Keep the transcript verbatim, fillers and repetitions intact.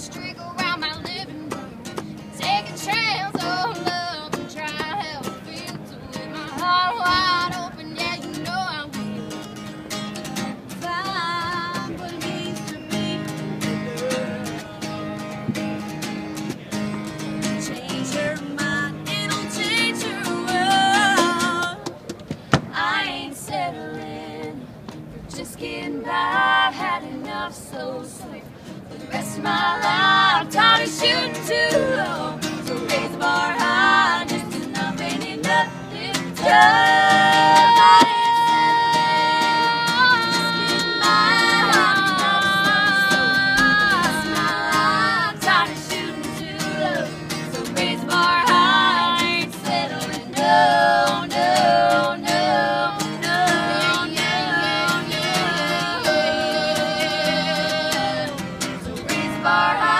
streak around my living room. Take a chance on love and try how it feels. So with my heart wide open, yeah, you know I will. Find what it means to be a girl. Change her mind, it'll change her world. I ain't settling for just getting by. I've had enough, so sweet. For the rest of my life, tired of shooting too low. So raise the bar high, just enough ain't enough this time. Bar